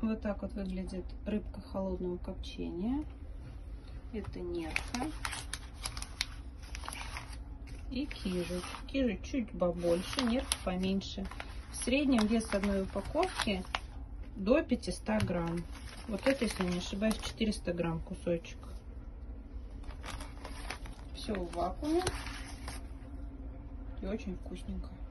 Вот так вот выглядит рыбка холодного копчения. Это нерка. И кижи. Кижи чуть побольше, нерка поменьше. В среднем вес одной упаковки до 500 грамм. Вот это, если не ошибаюсь, 400 грамм кусочек. Все в вакууме. И очень вкусненько.